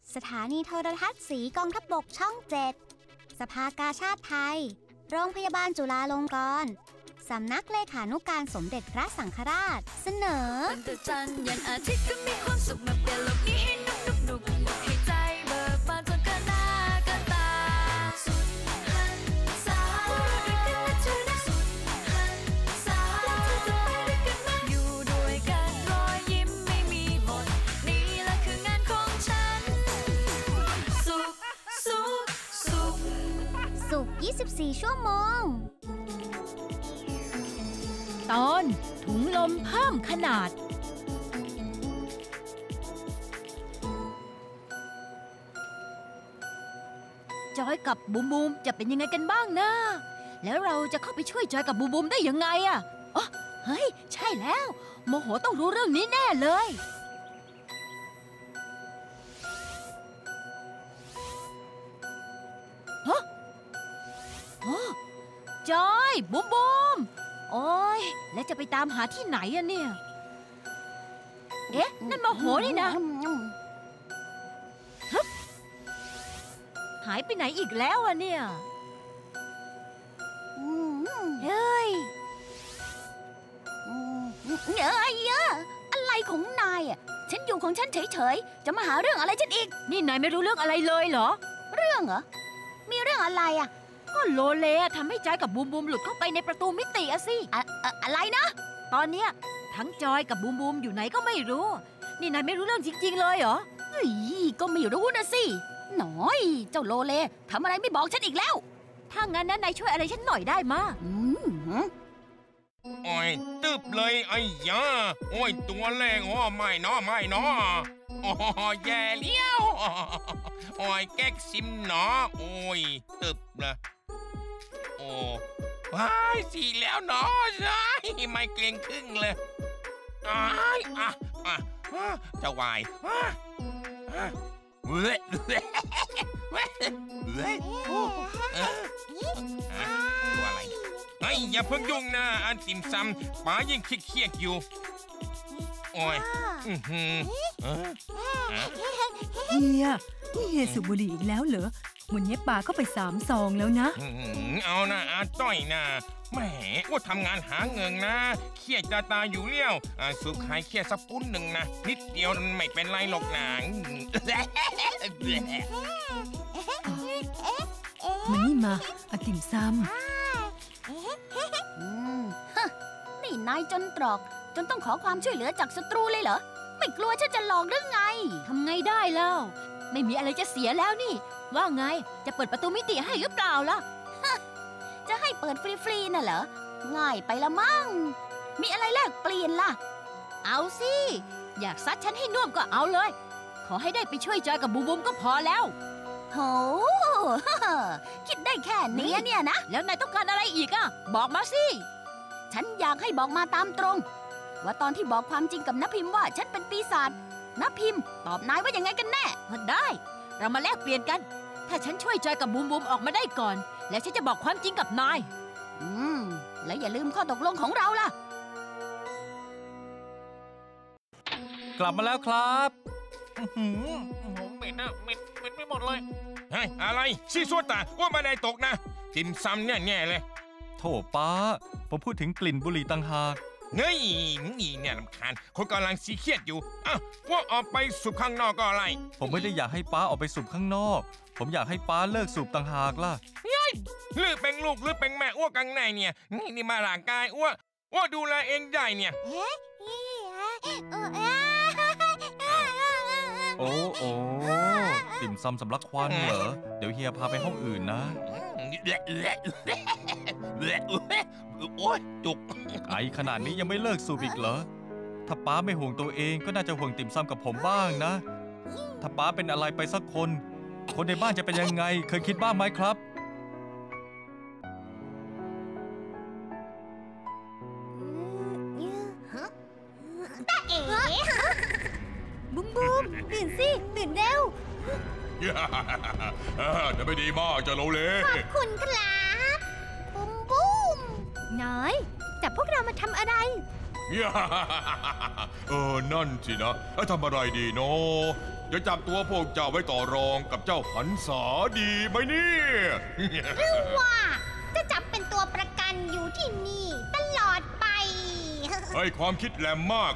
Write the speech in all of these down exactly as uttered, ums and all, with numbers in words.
สถานีโทรทัศน์สีกองทัพบกช่องเจ็ดสภากาชาดไทยโรงพยาบาลจุฬาลงกรณ์สำนักเลขานุการสมเด็จพระสังฆราชเสนอวันตะจันทร์ยันอาทิตย์ก็มีความสุขมาเปลี่ยนโลกนี้ให้นุกนุกนุกนุกให้ใจเบิกบานจนเกินหน้าเกินตาสุดหันษาด้วยกันนะเธอนะสุดหันษาจะไปด้วยกันไหมอยู่ด้วยกันรอยยิ้มไม่มีหมดนี่แหละคืองานของฉันสุขสุขสุขสุขยี่สิบสี่ชั่วโมงตอนถุงลมเพิ่มขนาดจอยกับบูมบูมจะเป็นยังไงกันบ้างนะแล้วเราจะเข้าไปช่วยจอยกับบูมบูมได้ยังไงอะอ๋อเฮ้ยใช่แล้วโมโหต้องรู้เรื่องนี้แน่เลยฮะอ๋อจอยบูมบูมโอ้ยแล้วจะไปตามหาที่ไหนอะเนี่ยเอ๊ะนั่นโมโหนี่นะฮึบหายไปไหนอีกแล้วอะเนี่ยเฮ้ยเอ้ยอะไรของนายอะฉันอยู่ของฉันเฉยๆจะมาหาเรื่องอะไรฉันอีกนี่นายไม่รู้เรื่องอะไรเลยเหรอเรื่องเหรอมีเรื่องอะไรอะก็โลเลทำให้จอยกับบูมบูมหลุดเข้าไปในประตูมิติอะสิอะอะอะไรนะตอนเนี้ยทั้งจอยกับบูมบูมอยู่ไหนก็ไม่รู้นี่นายไม่รู้เรื่องจริงๆเลยเหรอเฮ้ยก็ไม่รู้นะสิหน่อยเจ้าโลเลทำอะไรไม่บอกฉันอีกแล้วถ้างั้นนะนายช่วยอะไรฉันหน่อยได้มาอืมโอ้ยตึบเลยไอ้ยาโอ้ยตัวแรงอ๋อไม่เนาะไม่เนาะอ๋อแย่เลี้ยวโอ้ยแก๊กซิมเนาะโอ้ยตึบเลยโอ้ว้ายสีแล้วเนาะใช่ไม่เกรงครึ่งเลยอ้ายอ่ะอ่ะจะวายเว้ยเว้ยเว้ยเว้ยตัวอะไรไอ้อย่าเพิ่งยุ่งนะอันติมซ้ำป๋ายิ่งเครียดอยู่โอ้ยอือหือเฮียนี่เฮียสูบบุหรี่อีกแล้วเหรอวันนี้ปาเข้าไปสามซองแล้วนะเอานะอาต้อยนะแหมว่าทำงานหาเงินนะเครียดตาตาอยู่เลี้ยวสูบขายเครียดสักปุ้นหนึ่งนะนิดเดียวมันไม่เป็นไรหรอกนะมานี่มาอาติ่มซ้ำนี่นายจนตรอกจนต้องขอความช่วยเหลือจากศัตรูเลยเหรอไม่กลัวฉันจะหลอกหรือไงทำไงได้เล่าไม่มีอะไรจะเสียแล้วนี่ว่าไงจะเปิดประตูมิติให้หรือเปล่าล่ะจะให้เปิดฟรีๆน่ะเหรอง่ายไปละมั้งมีอะไรแลกเปลี่ยนล่ะเอาสิอยากซัดฉันให้น่วมก็เอาเลยขอให้ได้ไปช่วยจอยกับบูมบูมก็พอแล้วโหคิดได้แค่นี้เนี่ยนะแล้วนายต้องการอะไรอีกอ่ะบอกมาสิฉันอยากให้บอกมาตามตรงว่าตอนที่บอกความจริงกับนพิมพ์ว่าฉันเป็นปีศาจนพิมพ์ตอบนายว่ายังไงกันแน่ได้เรามาแลกเปลี่ยนกันถ้าฉันช่วยจอยกับบูมบูมออกมาได้ก่อนแล้วฉันจะบอกความจริงกับนายอืมแล้วอย่าลืมข้อตกลงของเราล่ะกลับมาแล้วครับหืมผมเหม็นนะเหม็นเหม็นไปหมดเลยเฮ้ยอะไรชี้สวดตาว่าไม่ได้ตกนะติ่มซำเนี่ยแง่เลยโถป้าผมพูดถึงกลิ่นบุหรี่ต่างหากเฮ้ยนี่เนี่ยรำคาญคนกำลังซีเครียดอยู่อ้าวว่าออกไปสูบข้างนอกก็อะไรผมไม่ได้อยากให้ป้าออกไปสูบข้างนอกผมอยากให้ป้าเลิกสูบต่างหากล่ะเฮ้ยหรือเป็นลูกหรือเป็นแม่อ้วกกังในเนี่ยนี่นี่มาร่างกายอ้วอ้วดูแลเองได้เนี่ยโอ้โอ้ติ่มซำสำลักควันเหรอเดี๋ยวเฮียพาไปห้องอื่นนะโอ๊ยจุกไอขนาดนี้ยังไม่เลิกสูบอีกเหรอถ้าป้าไม่ห่วงตัวเองก็น่าจะห่วงติ่มซำกับผมบ้างนะถ้าป้าเป็นอะไรไปสักคนคนในบ้านจะเป็นยังไงเคยคิดบ้างไหมครับบูมบูมตื่นสิตื่นเร็วจะไม่ดีมากจะโลเลขอบคุณครับบูมบูมน้อยจับพวกเรามาทำอะไรเออนั่นสินะทำอะไรดีเนาะจะจับตัวพวกเจ้าไว้ต่อรองกับเจ้าหันษาดีไหมเนี่ยหรือว่าจะจับเป็นตัวประกันอยู่ที่นี่ตลอดไปให้ความคิดแหลมมาก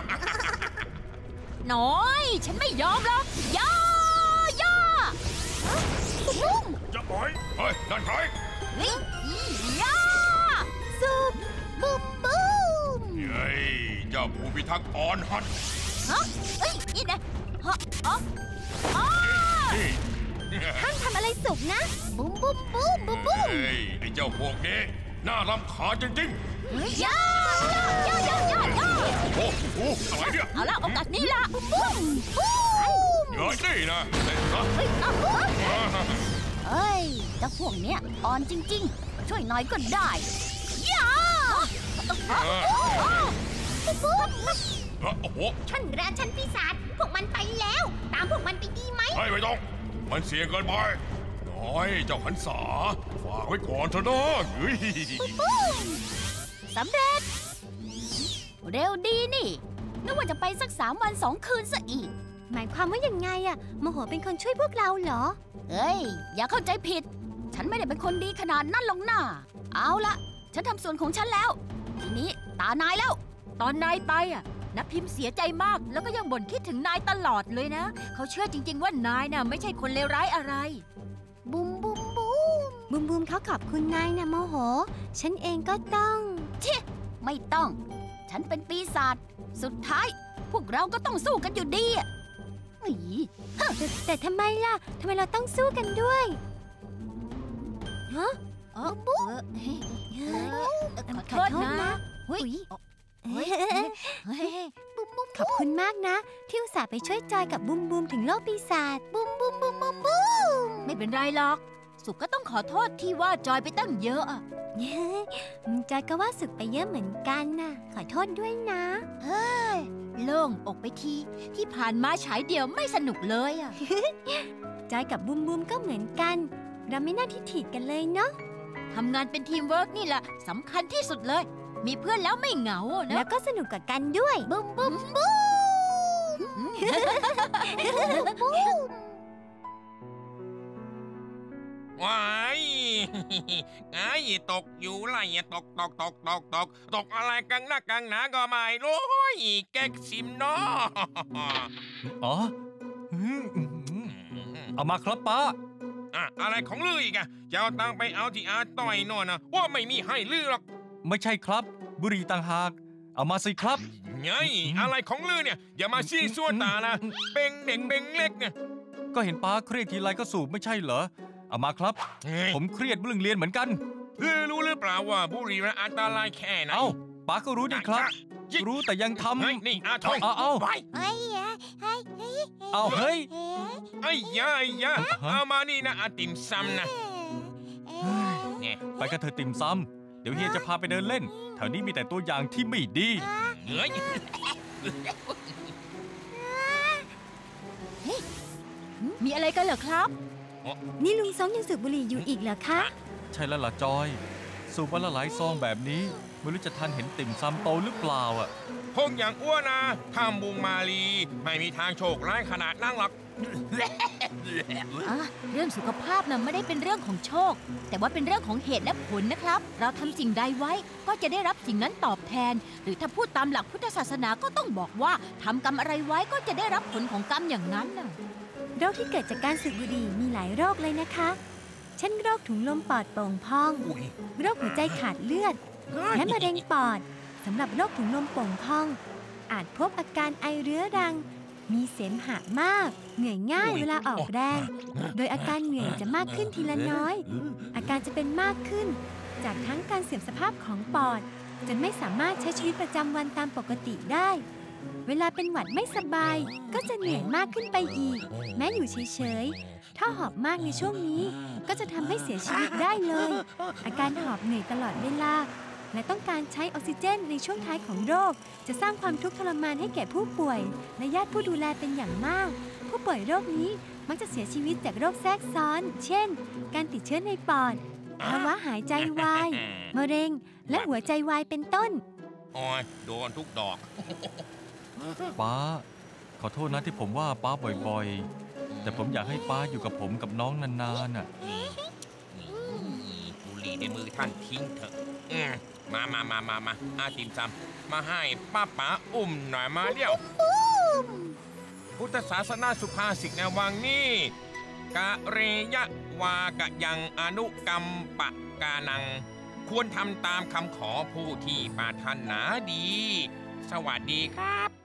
น้อย ฉันไม่ยอมหรอกย่าย่าบุ้มจะปล่อยเฮ้ยนั่นใครเฮ้ยย่าซุบบุ้มบุ้มเฮ้ยเจ้าผู้พิทักษ์อ่อนหัดฮะเฮ้ยนี่นะฮะอ๋ออ๋อนี่ห้ามทำอะไรสุกนะ บุ้มบุ้มบุ้มบุ้มบุ้มเฮ้ยไอ้เจ้าพวกนี้น่ารำคาญจริงเฮ้ยย่าย่าย่าย่าย่าๆ โอ้โหอะไรเนี่ยเอาละโอกาสนี้ละบุ้มบุ้มเฮ้ยนี่นะเล่นซะเฮ้ยเอาเฮ้ยเจ้าพวกเนี้ยอ่อนจริงๆ ช่วยหน่อยก็ได้ย่าเออบุ้มโอ้โหท่านราชันปีศาจพวกมันไปแล้ว ตามพวกมันไปดีไหมให้ไม่ต้อง มันเสี่ยงเกินไปน้อยเจ้าหันษาฝากไว้ก่อนเถอะนะเฮ้ยสำเร็จ เร็วดีนี่นึกว่าจะไปสักสามวันสองคืนซะอีกหมายความว่ายังไงอะโมโหเป็นคนช่วยพวกเราเหรอเฮ้ย อย่าเข้าใจผิด ฉันไม่ได้เป็นคนดีขนาดนั้นหรอกนะเอาละฉันทำส่วนของฉันแล้ว ทีนี้ตานายแล้ว ตอนนายไปอ่ะนักพิมพ์เสียใจมากแล้วก็ยังบ่นคิดถึงนายตลอดเลยนะ เขาเชื่อจริง ๆ ว่านายน่ะไม่ใช่คนเลวร้ายอะไรบุ้มบุ้มบุ้มบุ้มบุ้มเขาขอบคุณนายนะโมโห ฉันเองก็ต้องไม่ต้อง ฉันเป็นปีศาจสุดท้าย พวกเราก็ต้องสู้กันอยู่ดีอ่ะอีแต่แต่ทำไมล่ะ ทำไมเราต้องสู้กันด้วย ฮะเออบุ๊ขอโทษนะเฮ้ยเฮ้ยเฮ้ยขอบคุณมากนะ ที่อุตส่าห์ไปช่วยจอยกับบุ้มบุ้มถึงโลกปีศาจบุ้มบุ้มบุ้มบุ้มบุ้มไม่เป็นไรหรอก สุกก็ต้องขอโทษที่ว่าจอยไปตั้งเยอะอะจอยก็ว่าสึกไปเยอะเหมือนกันน่ะ ขอโทษด้วยนะโล่งอกไปทีที่ผ่านมาฉายเดียวไม่สนุกเลยอะจอยกับบุ้มบุ้มก็เหมือนกัน เราไม่น่าทิฐิกันเลยเนาะทำงานเป็นทีมเวิร์กนี่แหละสำคัญที่สุดเลย มีเพื่อนแล้วไม่เหงาแล้นะวก็สนุกกับกันด้วยบุ้มบุ้มบุ้มว้ายไอ้ตกอยู่ไรตกตกตกตกตกตกอะไรกังหน้ากังหนาก็ไม่รู้แก๊กซิมเนาะอ๋ออืมอืมเอามาครับป้าอะอะไรของลืออีกอะจะเอาตังไปเอาที่อาต้อยโน่นนะว่าไม่มีให้ลือหรอกไม่ใช่ครับ บุหรี่ต่างหาก เอามาสิครับไงอะไรของลือเนี่ยอย่ามาชี้ซั่วตานะเบ่งเด็กเบ่งเล็กเนี่ยก็เห็นป้าเครียดทีไรก็สูบไม่ใช่เหรอ เอามาครับเฮ้ยผมเครียดเรื่องเรียนเหมือนกันลือรู้หรือเปล่าว่าบุหรี่มันอันตรายแค่ไหนเอ้าป้าก็รู้ดีครับยิงรู้แต่ยังทเฮ้ยนี่อาทองเอาเอาไปเฮ้ยเฮ้ยเฮ้ยำเอาเฮ้ยไอ้ยาไอ้ยาเอามานี่นะอาติมซัมนะเนี่ยไปกันเถอะติ่มซำเดี๋ยวเฮียจะพาไปเดินเล่น แถวนี้มีแต่ตัวอย่างที่ไม่ดีเฮ้ยมีอะไรกันเหรอครับนี่ลุงซองยังสูบบุหรี่อยู่อีกเหรอคะใช่แล้วล่ะจอย สูบวันละหลายซองแบบนี้ไม่รู้จะทันเห็นติ่มซำโตหรือเปล่าอ่ะพวกอย่างอ้วนนะทำบุงมาลีไม่มีทางโชคร้ายขนาดนั่งหรอกอ่ะเรื่องสุขภาพนะไม่ได้เป็นเรื่องของโชค แต่ว่าเป็นเรื่องของเหตุและผลนะครับ เราทำสิ่งใดไว้ก็จะได้รับสิ่งนั้นตอบแทน หรือถ้าพูดตามหลักพุทธศาสนาก็ต้องบอกว่าทำกรรมอะไรไว้ก็จะได้รับผลของกรรมอย่างนั้นน่ะโรคที่เกิดจากการสูบบุหรี่มีหลายโรคเลยนะคะ เช่นโรคถุงลมปอดโป่งพอง โรคหัวใจขาดเลือด และมะเร็งปอด สำหรับโรคถุงลมโป่งพอง อาจพบอาการไอเรื้อรัง มีเสมหะมาก เหนื่อยง่ายเวลาออกแรง โดยอาการเหนื่อยจะมากขึ้นทีละน้อย อาการจะเป็นมากขึ้น จากทั้งการเสื่อมสภาพของปอด จนไม่สามารถใช้ชีวิตประจำวันตามปกติได้ เวลาเป็นหวัดไม่สบาย ก็จะเหนื่อยมากขึ้นไปอีก แม้อยู่เฉยๆ ถ้าหอบมากในช่วงนี้ ก็จะทำให้เสียชีวิตได้เลย อาการหอบเหนื่อยตลอดเวลา และต้องการใช้ออกซิเจนในช่วงท้ายของโรค จะสร้างความทุกข์ทรมานให้แก่ผู้ป่วย และญาติผู้ดูแลเป็นอย่างมาก ผู้ป่วยโรคนี้มักจะเสียชีวิตจากโรคแทรกซ้อน เช่น การติดเชื้อในปอด ภาวะหายใจวาย มะเร็ง และหัวใจวายเป็นต้นโอ้ยโดนทุกดอกป้าขอโทษนะที่ผมว่าป้าบ่อยๆ แต่ผมอยากให้ป้าอยู่กับผมกับน้องนานๆน่ะบุหรี่ในมือท่านทิ้งเถอะอืมมามามามามาอาติมซำมาให้ป้าป๋าอุ้มหน่อยมาเดี๋ยวพุทธศาสนาสุภาษิตในวังนี้กะเรยะวากะยังอนุกรรมปะกานัง ควรทำตามคำขอผู้ที่ปรารถนาดี สวัสดีครับ